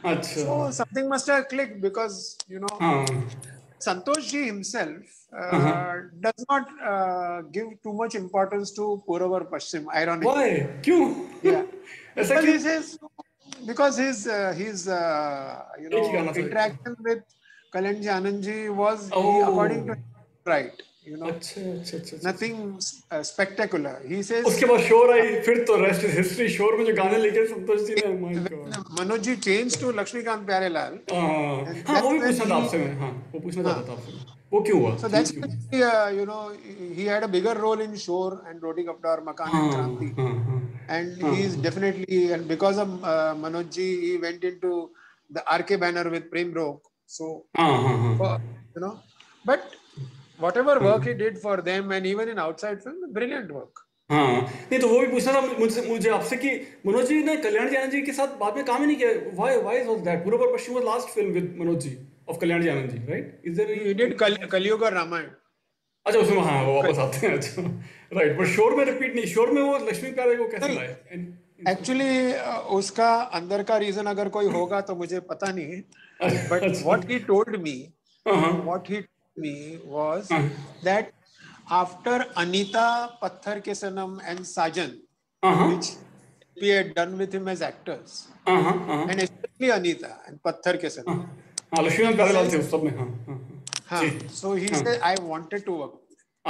S1: अच्छा.
S2: So something must have clicked because you know
S1: हाँ.
S2: Santosh ji himself uh,
S1: हाँ.
S2: does not uh, give too much importance to Purab or Paschim, ironically.
S1: Why? क्यों?
S2: Yeah,
S1: ऐसा
S2: because
S1: क्यों?
S2: he says because his uh, his uh, you
S1: एक ही
S2: know
S1: गाना था.
S2: interaction with Kalyanji Anand ji was he according to
S1: Oh.
S2: him right, you know,
S1: अच्छा अच्छा अच्छा अच्छा.
S2: nothing uh, spectacular. He says
S1: उसके बाद शोर आई, फिर तो रेस्ट इज हिस्ट्री. शोर में जो गाने लिखे संतोष जी ने, my
S2: when
S1: god.
S2: Manoj ji changed to Lakshmikant Pyarelal,
S1: हाँ
S2: and
S1: हाँ, वो
S2: that's
S1: भी
S2: when
S1: पूछना था
S2: he
S1: आपसे मैं. हाँ, वो पूछना
S2: हाँ,
S1: चाहता था आपसे मैं. वो क्यों हुआ?
S2: so
S1: चेंज
S2: that's
S1: क्यों
S2: when
S1: हुआ?
S2: he, uh, you know he had a bigger role in Shore and Roti Kapda or Makan and
S1: हाँ
S2: Kranti,
S1: हाँ हाँ
S2: and
S1: हाँ
S2: he is definitely, and because of uh, Manoj ji he went into the R K banner with Prem Brok, so
S1: हाँ हाँ हाँ
S2: uh, you know, but whatever
S1: हाँ
S2: work he did for them and even in outside film, brilliant work.
S1: हाँ. नहीं तो वो भी पूछना था मुझसे, मुझे आपसे कि मनोज जी ने कल्याण जी आनंद जी के साथ बाद में काम ही नहीं किया. Why why was that? Purab Aur Paschim was last film with Manoj ji of Kalyan ji Anand ji, right? Is there
S2: He did Kal- Kaliyuga Ramayana.
S1: अच्छा, उसमें हाँ वो
S2: Kal-
S1: वापस आते हैं. अच्छा, राइट. बट शोर में रिपीट नहीं. शोर में वो लक्ष्मी प्यारे को कैसे
S2: नहीं,
S1: लाए?
S2: एक्चुअली उसका अंदर का रीजन अगर कोई होगा तो मुझे पता नहीं, but what he told me what he told me was that after Anita Patthar Ke Sanam and Saajan which we had done with him as actors, and especially Anita and Patthar ke Sanam.
S1: हाँ, लक्ष्मीकांत प्यारेलाल थे उस सब में. हाँ हाँ
S2: हाँ, so he said I wanted to work.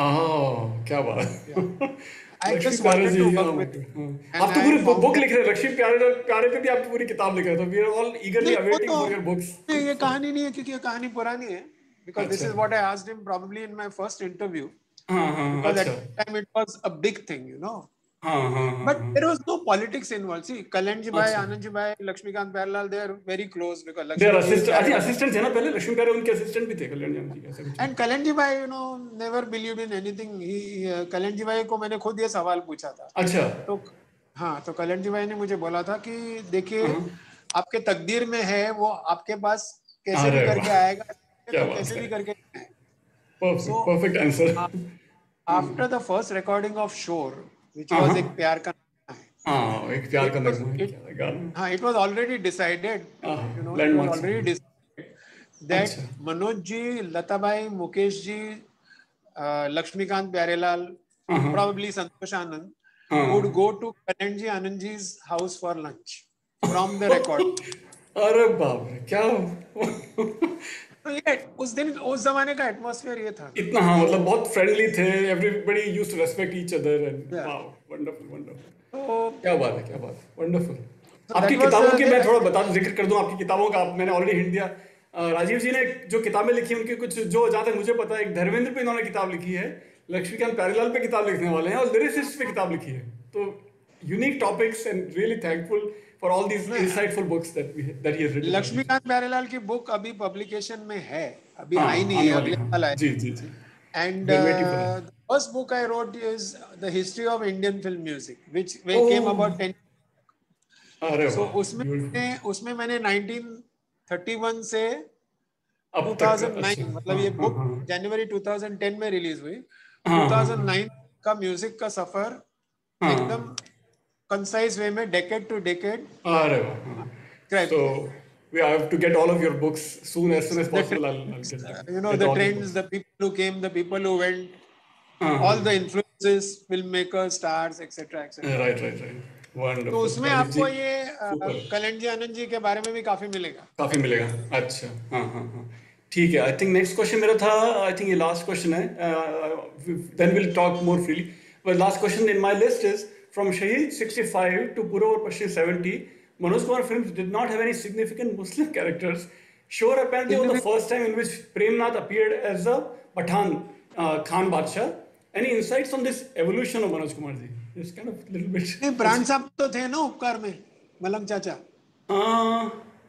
S1: आह, क्या बात है.
S2: I
S1: लक्ष्मी
S2: just
S1: प्यारे
S2: wanted
S1: ji.
S2: to work with him.
S1: आप तो पूरी बुक लिख रहे हैं. लक्ष्मी प्यारे प्यारे पे भी आप पूरी किताब लिख रहे हैं. तो we are all eagerly awaiting for your books.
S2: ये कहानी नहीं है क्योंकि ये कहानी पुरानी है. Because this is what I asked him probably in my first interview.
S1: हाँ हाँ.
S2: Because
S1: अच्छा.
S2: at the time it was a big thing, you know.
S1: हाँ हाँ हाँ.
S2: But there was no politics involved. See, Kalyanji Bhai, Anand ji Bhai, Lakshmikant Pyarelal, they are very close because
S1: They are
S2: Lakshmi
S1: assistant. अच्छा, assistant थे ना पहले. लक्ष्मी प्यारे उनके assistant भी थे कल्याण जी के, ऐसा कुछ.
S2: and Kalyanji Bhai, you know, never believed in anything. He uh, Kalyanji Bhai को मैंने खुद ये सवाल पूछा था.
S1: अच्छा.
S2: तो हाँ, तो Kalyanji Bhai ने मुझे बोला था कि देखिए आपके तकदीर में है, वो आपके पास कैसे भी करके आएगा, तो कैसे भी करके.
S1: Perfect, perfect answer.
S2: After the first recording of Shore, which was एक प्यार का
S1: हाँ, एक प्यार का नगमा.
S2: हाँ, it was already decided, you know, it was already decided that Manoj ji, Lata Bhai, Mukesh ji, uh, Lakshmikant Pyarelal, probably Santosh Anand, would go to Kalyan ji Anand ji's house for lunch from the record.
S1: अरे बाप रे, क्या.
S2: तो ये उस दिन उस जमाने का एटमॉस्फेयर ये था.
S1: इतना हाँ, मतलब बहुत फ्रेंडली थे. Everybody used to respect each other and wow, wonderful wonderful. क्या बात है, क्या बात है, वंडरफुल. आपकी किताबों की मैं थोड़ा बता जिक्र कर दूं. आपकी किताबों का मैंने ऑलरेडी हिंट दिया. राजीव जी ने जो किताबें लिखी उनकी कुछ, जो जहाँ तक मुझे पता है, एक धर्मेंद्र पे इन्होंने किताब लिखी है, लक्ष्मीकांत प्यारेलाल पे किताब लिखने वाले हैं, और लिरिसिस्ट पे किताब लिखी है. तो unique topics and really thankful for all these insightful books that we that he has written.
S2: Laxmikant Pyarelal की बुक अभी पब्लिकेशन में है, अभी आई नहीं है, अगले साल आएगी.
S1: जी जी जी.
S2: And uh, the first book I wrote is the history of Indian film music, which oh. came about ten.
S1: अरे
S2: so उसमें मैंने उसमें मैंने nineteen thirty-one से two thousand nine, मतलब ये बुक जनवरी twenty ten में रिलीज हुई. two thousand nine का म्यूजिक का सफर एकदम concise way में decade to decade.
S1: अरे वाह. So we have to get all of your books soon, as soon as possible. I'll, I'll get that.
S2: You know, the trends, the people who came, the people who went, uh-huh. all the influences, filmmakers, stars, et cetera, et cetera.
S1: Right, right, right. Wonderful.
S2: तो उसमें आपको ये कल्याण जी आनंद जी के बारे में भी काफी मिलेगा.
S1: काफी मिलेगा. अच्छा, हाँ हाँ हाँ. ठीक है. I think next question मेरा था. I think ये last question है. Uh, then we'll talk more freely. But last question in my list is from Shahid sixty-five to Purab or Paschim seventy. Manoj Kumar films did not have any significant Muslim characters. Sure, apparently was the first time in which Prem Nath appeared as a Pathan uh, Khan Badshah. Any insights on this evolution of Manoj Kumar ji? It's kind of a little bit.
S2: नहीं, प्राण साहब तो थे ना उपकार में, मलंग चाचा.
S1: Uh,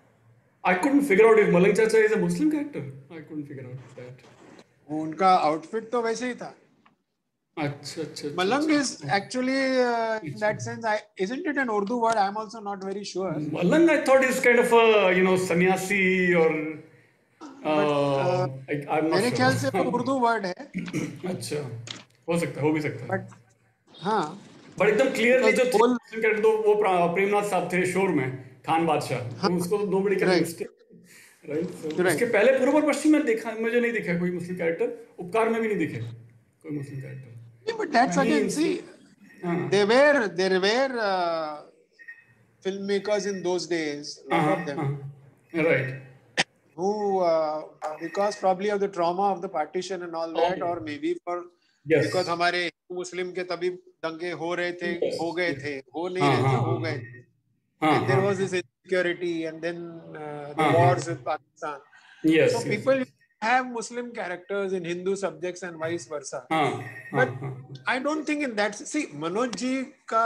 S1: I couldn't figure out if Malang Chacha is a Muslim character. I couldn't figure out that.
S2: उनका outfit तो वैसे ही था.
S1: अच्छा अच्छा.
S2: Malang is actually uh, in that sense, I, isn't it an Urdu word? I'm also not very sure.
S1: Malang, I thought is kind of a, you know, sannyasi or. Uh,
S2: but, uh,
S1: I, I'm not
S2: मेरे
S1: sure.
S2: ख्याल से वो Urdu word है.
S1: अच्छा, हो सकता है, हो भी सकता है.
S2: But हाँ,
S1: बट एकदम क्लियरली जो
S2: whole
S1: मुस्लिम कैरेक्टर तो वो प्रा- प्रेमनाथ साहब थे शोर में, खान बादशाह, तो उसको तो nobody can
S2: right
S1: mistake, right? So
S2: right
S1: उसके पहले पूर्व और पश्चिम में देखा, मुझे नहीं दिखा कोई मुस्लिम कैरेक्टर, उपकार में भी नहीं दिखे कोई मुस्लिम कैरेक्टर,
S2: Yeah, but that's
S1: कहीं
S2: again,
S1: उसमें।
S2: see,
S1: हाँ
S2: there were there were uh, filmmakers in those days, a lot of them,
S1: हाँ, right,
S2: who uh, because probably of the trauma of the partition and all that, or maybe for
S1: yes,
S2: because हमारे हिंदू मुस्लिम के तभी दंगे हो रहे थे, हो गए थे, हो नहीं
S1: हाँ
S2: रहे थे,
S1: हाँ
S2: हो गए,
S1: हाँ
S2: and there
S1: हाँ
S2: was this insecurity, and then uh, the
S1: हाँ
S2: wars
S1: हाँ,
S2: with Pakistan.
S1: Yes
S2: So
S1: yes,
S2: people have Muslim characters in Hindu subjects and vice versa.
S1: हाँ हाँ
S2: But
S1: हाँ
S2: I don't think in that, see, Manoj ji ka,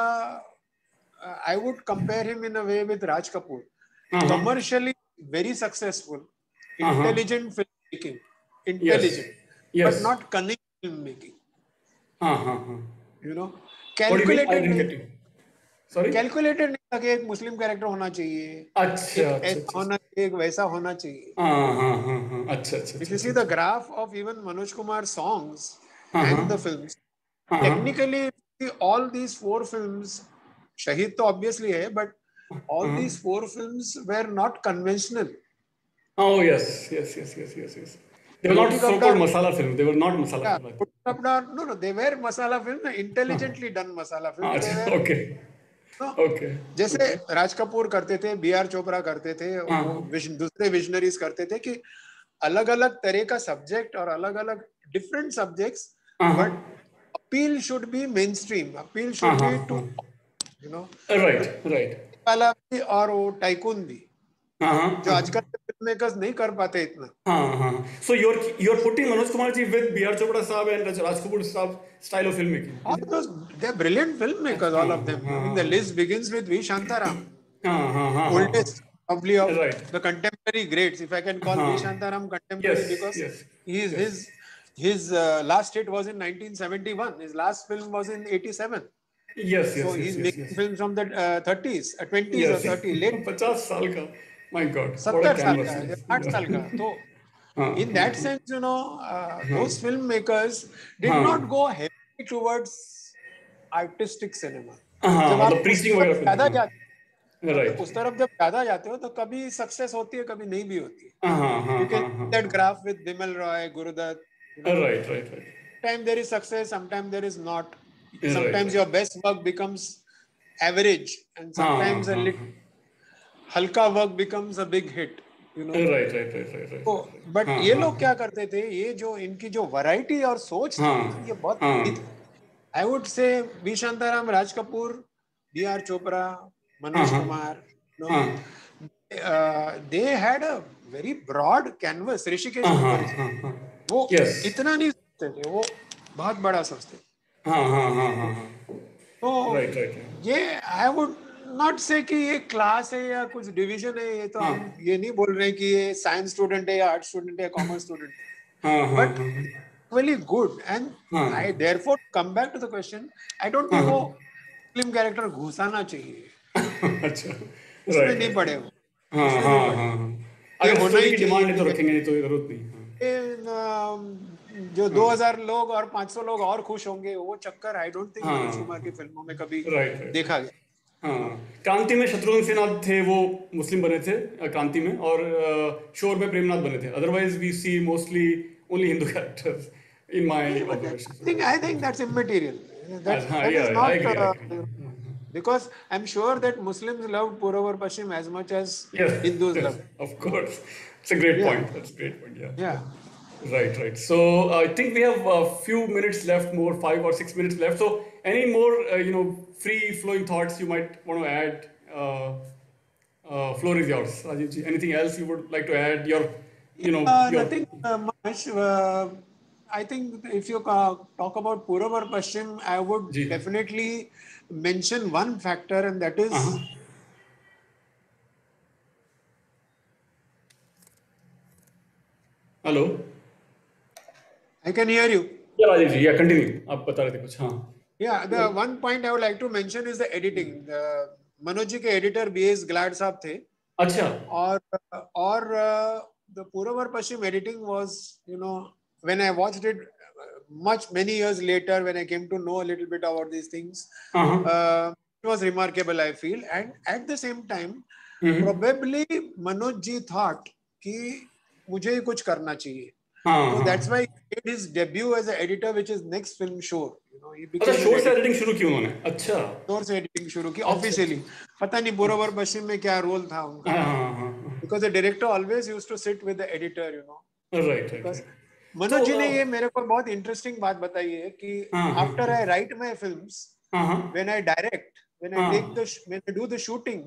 S2: uh, I would compare him in a way with Raj Kapoor.
S1: हाँ हाँ
S2: Commercially very successful,
S1: हाँ हाँ,
S2: intelligent filmmaking,
S1: yes
S2: intelligent,
S1: yes,
S2: but not cunning filmmaking.
S1: हाँ हाँ हाँ,
S2: You know,
S1: what do you mean? I
S2: calculated
S1: didn't
S2: नहीं,
S1: get you, sorry.
S2: calculated नहीं था कि एक मुस्लिम कैरेक्टर होना चाहिए,
S1: अच्छा
S2: एक
S1: अच्छा
S2: ऐसा
S1: अच्छा,
S2: होना चाहिए, एक वैसा होना चाहिए.
S1: हाँ हाँ हाँ हाँ, अच्छा अच्छा
S2: If
S1: अच्छा
S2: you see
S1: अच्छा,
S2: the graph of even Manoj Kumar's songs
S1: हाँ हाँ
S2: and the films,
S1: हाँ
S2: technically all these four films, Shahid to obviously hai, but all
S1: हाँ,
S2: these four films were not conventional.
S1: oh yes yes yes yes yes yes, they were not
S2: Roti
S1: so called
S2: Kapda,
S1: masala film, they were not masala
S2: yeah,
S1: film, I think.
S2: Roti Kapda, no, no, they were masala film,
S1: हाँ
S2: intelligently done masala
S1: हाँ,
S2: film. They
S1: अच्छा,
S2: were,
S1: okay
S2: no,
S1: okay
S2: जैसे
S1: okay,
S2: Raj Kapoor करते थे, B R Chopra करते थे,
S1: हाँ
S2: वो विश- दूसरे विजनरीज करते थे कि अलग अलग तरह का सब्जेक्ट और अलग अलग डिफरेंट सब्जेक्ट्स,
S1: हाँ हाँ
S2: but appeal should be mainstream, appeal
S1: हाँ
S2: should
S1: हाँ
S2: be to,
S1: हाँ,
S2: you know, तो
S1: राइट राइट,
S2: वाला भी और वो टाइकून भी,
S1: हाँ हाँ
S2: जो
S1: हाँ
S2: आजकल के फिल्म मेकर्स नहीं कर पाते इतना.
S1: हाँ हाँ, so you're you're putting Manoj Kumar ji with B R Chopra साहब and Raj Raj Kapoor साहब style of filmmaking,
S2: All
S1: is it?
S2: those, they're brilliant filmmakers,
S1: हाँ
S2: all of them. I
S1: हाँ
S2: mean, the list begins with V Shantaram,
S1: हाँ हाँ हाँ हाँ हाँ,
S2: oldest probably of
S1: right,
S2: the contemporary greats, if I can call V
S1: हाँ,
S2: Shantaram contemporary,
S1: yes
S2: because
S1: yes
S2: he is
S1: yes,
S2: his his uh, last hit was in nineteen seventy-one, his last film was in eighty-seven.
S1: Yes
S2: So
S1: yes yes
S2: he's
S1: yes
S2: making
S1: yes,
S2: films from the uh, thirties, uh, twenties or
S1: yes,
S2: thirty, late
S1: पचास साल का, my God what a
S2: सत्तर साल
S1: canvas,
S2: का या साठ साल का. तो
S1: हाँ
S2: in that sense, you know, uh,
S1: हाँ
S2: those filmmakers did
S1: हाँ
S2: not go heavily towards artistic cinema.
S1: हाँ,
S2: जब
S1: मतलब
S2: आप उस
S1: प्रीचिंग
S2: तरफ
S1: वगैरह पे
S2: ज्यादा
S1: नहीं,
S2: जाते
S1: हाँ
S2: हो,
S1: राइट,
S2: उस तरफ जब ज्यादा जाते हो तो कभी सक्सेस होती है, कभी नहीं भी होती है.
S1: हाँ हाँ
S2: You can
S1: हाँ हाँ,
S2: see that graph with Bimal Roy, Gurudutt, you know,
S1: right right right
S2: sometimes there is success, sometimes there is not.
S1: Right
S2: Sometimes your
S1: right,
S2: best work becomes average, and
S1: हाँ
S2: sometimes a
S1: हाँ
S2: little halka work becomes a big hit, you know.
S1: Right right right right
S2: तो
S1: right,
S2: but
S1: हाँ
S2: ये
S1: हाँ
S2: लोग क्या करते थे, ये जो इनकी जो वैरायटी और सोच थी
S1: हाँ
S2: ना, ये बहुत
S1: हाँ
S2: बड़ी थी. I would say V Shantaram, Raj Kapoor, B R Chopra,
S1: हाँ
S2: मनोज
S1: हाँ
S2: कुमार, नो,
S1: हाँ
S2: they had a very broad canvas. Hrishikesh
S1: हाँ हाँ
S2: मुखर्जी,
S1: हाँ हाँ,
S2: वो
S1: यस,
S2: इतना नहीं सोचते थे, वो बहुत बड़ा सोचते थे.
S1: हाँ हाँ हाँ हाँ हाँ,
S2: तो
S1: राइट राइट,
S2: ये आई वुड नॉट से कि ये क्लास है या कुछ डिवीजन है. ये तो
S1: हाँ
S2: हम ये नहीं बोल रहे कि ये साइंस स्टूडेंट है या आर्ट स्टूडेंट है या कॉमर्स स्टूडेंट है,
S1: हाँ हाँ
S2: बट
S1: हाँ
S2: really good. And
S1: हाँ
S2: I therefore come back to the question, I don't
S1: हाँ
S2: think वो
S1: हाँ,
S2: फिल्म कैरेक्टर घुसाना चाहिए,
S1: अच्छा,
S2: उसमें
S1: राइट
S2: नहीं
S1: राइट,
S2: पड़े वो,
S1: हाँ
S2: उसमें
S1: हाँ
S2: नहीं पड़े.
S1: हाँ हाँ,
S2: ये
S1: अगर
S2: होना
S1: स्टोरी
S2: ही
S1: की
S2: चाहिए
S1: डिमांड है तो
S2: कि
S1: रखेंगे, नहीं तो जरूरत नहीं, हाँ
S2: ये, अम, जो
S1: हाँ
S2: दो हज़ार लोग और पाँच सौ लोग और खुश होंगे, वो चक्कर आई डोंट थिंक
S1: हाँ,
S2: मनोज कुमार की फिल्मों में कभी
S1: राइट राइट,
S2: देखा गया.
S1: हाँ, क्रांति में शत्रुघ्न सिन्हा थे, वो मुस्लिम बने थे अ, क्रांति में, और अ, शोर में प्रेमनाथ बने थे, otherwise we see mostly only Hindu characters in my
S2: But I
S1: observation.
S2: think I think that's immaterial. That
S1: हाँ,
S2: that is
S1: yeah, I
S2: not
S1: agree, I
S2: uh,
S1: agree.
S2: because I'm sure that Muslims loved Puravar Pashim as much as
S1: Yes,
S2: Hindus
S1: yes,
S2: loved.
S1: of course. It's a great
S2: Yeah,
S1: point. That's a great point. Yeah.
S2: yeah.
S1: Right, right. So uh, I think we have a few minutes left, more five or six minutes left. So any more, uh, you know, free flowing thoughts you might want to add? Uh, uh, floor is yours, Rajiv ji. Anything else you would like to add? Your, you know,
S2: Uh,
S1: your.
S2: nothing uh, much. Uh, I think if you uh, talk about Purab or Pashchim, I would
S1: Ji.
S2: definitely mention one factor, and that is
S1: Uh-huh. Hello.
S2: I can hear you.
S1: Yeah, Rajiv ji. Yeah, continue. आप बता रहे थे कुछ, हाँ.
S2: Yeah, the one point I would like to mention is the editing. The Manoj ji के editor B S Glad साहब थे.
S1: अच्छा.
S2: और और uh, the Purab or Pashchim editing was, you know, when I watched it, much many years later, when I came to know a little bit about these things,
S1: uh-huh.
S2: uh, it was remarkable, I feel. And at the same time, mm-hmm. probably Manoj ji thought कि मुझे कुछ करना चाहिए.
S1: uh-huh.
S2: So that's why he made his debut as an editor, which is next film Shore. You know, he became
S1: अच्छा, शोर से editing शुरू की उन्होंने. अच्छा,
S2: शोर से एडिटिंग शुरू की ऑफिशियली. पता नहीं पूर्व और पश्चिम में क्या रोल था उनका.
S1: uh-huh.
S2: Because the director always used to sit with the editor, you know.
S1: Right, right, right.
S2: Manoj ji ने ये मेरे को बहुत इंटरेस्टिंग बात बताई है कि after I write my films, when I direct, when I take the when I do the shooting,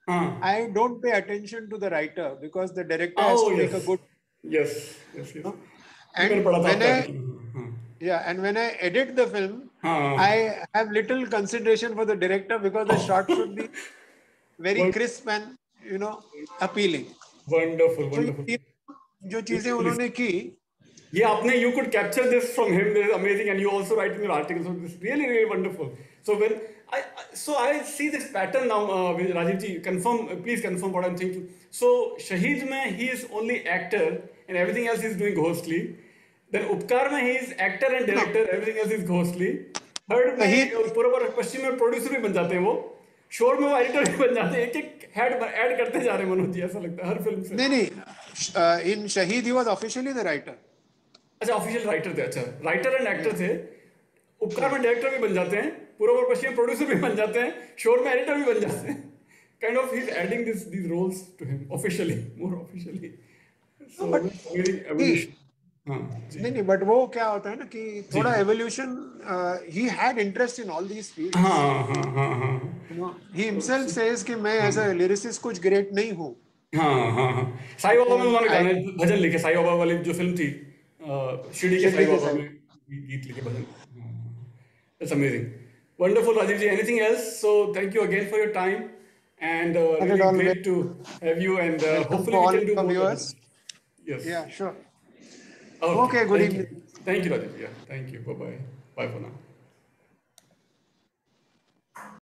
S2: I don't pay attention to the writer because the director has to make a good.
S1: Yes yes yes.
S2: And when I yeah and when I edit the film, I have little consideration for the director because the shot should be very crisp and, you know, appealing.
S1: Wonderful, wonderful.
S2: जो चीजें उन्होंने की,
S1: ये आपने, you could capture this from him. This is amazing, and you also write in your article. So this is really, really wonderful. So when I, so I see this pattern now. Uh, with Rajiv ji, confirm, please confirm what I'm thinking. So Shaheed mein he is only actor, and everything else he's doing ghostly. Then Upkar mein he is actor and director, no. everything else is ghostly. Third में पूरा पूरा पश्चिम में producer भी बन जाते हैं वो. शोर में वो एडिटर भी बन जाते हैं. एक एक हेड ऐड करते जा रहे हैं मनोज जी, ऐसा लगता है हर फिल्म से.
S2: नहीं नहीं, in Shaheed he was officially the writer.
S1: अच्छा, ऑफिशियल राइटर थे. अच्छा, राइटर एंड एक्टर थे. उपकार में डायरेक्टर भी बन जाते हैं, पूर्व और पश्चिम प्रोड्यूसर भी बन जाते हैं, शोर में एडिटर भी बन जाते हैं. Kind of he's adding this these roles to him officially, more officially. So
S2: but
S1: very evolution. हाँ,
S2: नहीं नहीं, बट वो क्या होता है ना कि थोड़ा evolution, he had interest in all these fields.
S1: हाँ हाँ हाँ हाँ.
S2: You know, he himself says कि मैं एज अ लिरिसिस्ट कुछ ग्रेट नहीं हूँ.
S1: हाँ हाँ हाँ. साईं बाबा में उन्होंने गाने भजन लिखे. साईं बाबा वाली जो फिल्म थी, शिरडी के साईं बाबा में गीत लिखे, भजन. That's amazing. Wonderful, Rajiv ji. Anything else? So thank you again for your time, and uh, really great to have you, and uh, hopefully we can do more viewers. Yes.
S2: Yeah, sure.
S1: Okay,
S2: okay, good
S1: thank
S2: evening.
S1: You. Thank you, Rajiv. Yeah, thank you. Bye bye. Bye for now.